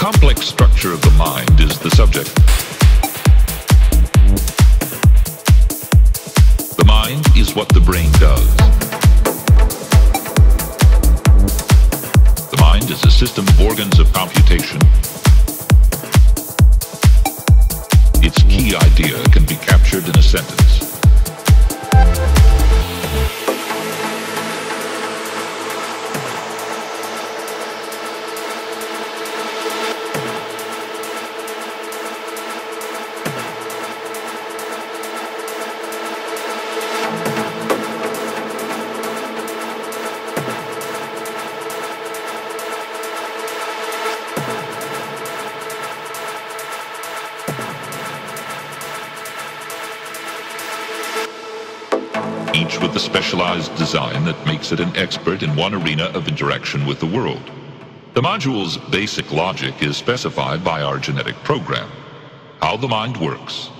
complex structure of the mind is the subject. The mind is what the brain does. The mind is a system of organs of computation. Its key idea can be captured in a sentence. Each with a specialized design that makes it an expert in one arena of interaction with the world. The module's basic logic is specified by our genetic program, how the mind works.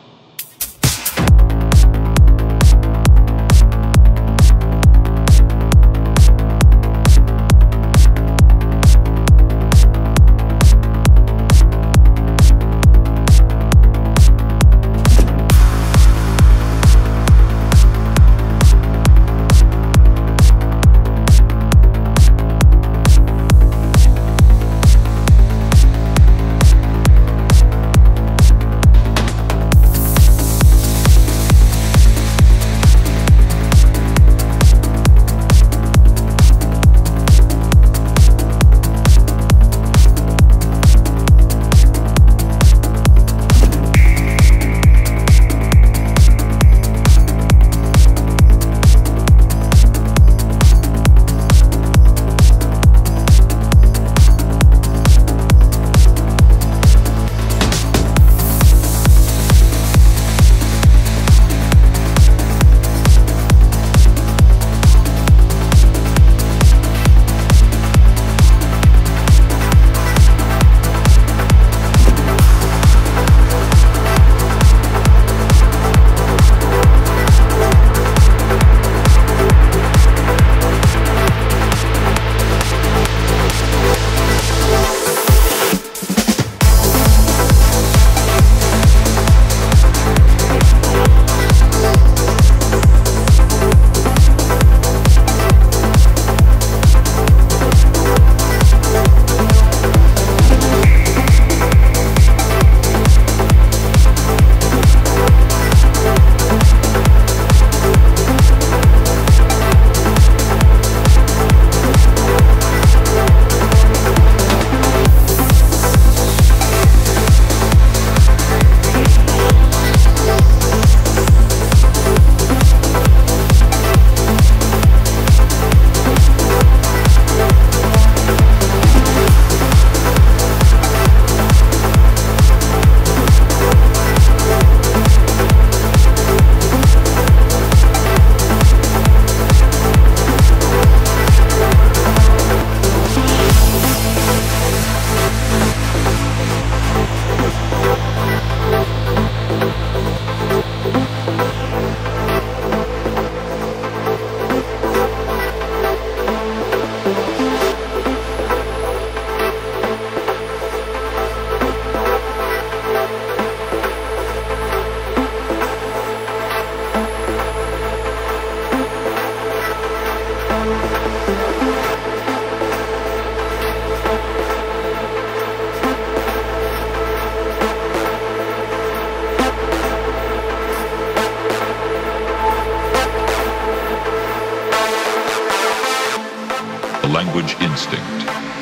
Language instinct.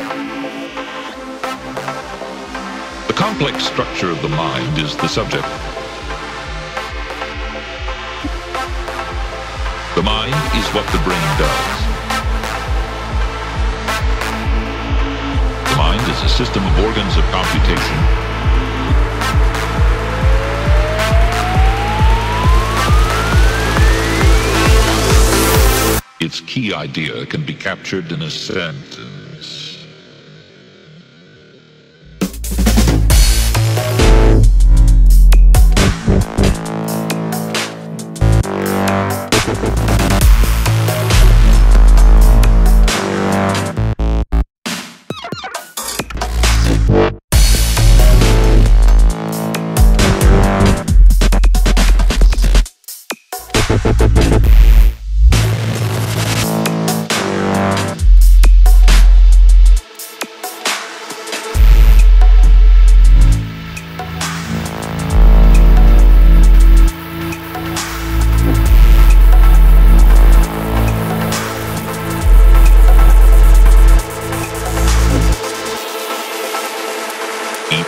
The complex structure of the mind is the subject. The mind is what the brain does. The mind is a system of organs of computation. Its key idea can be captured in a sentence.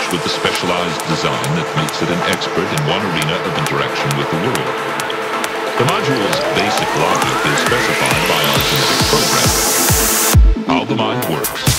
with a specialized design that makes it an expert in one arena of interaction with the world. The module's basic logic is specified by our genetic program. How the mind works.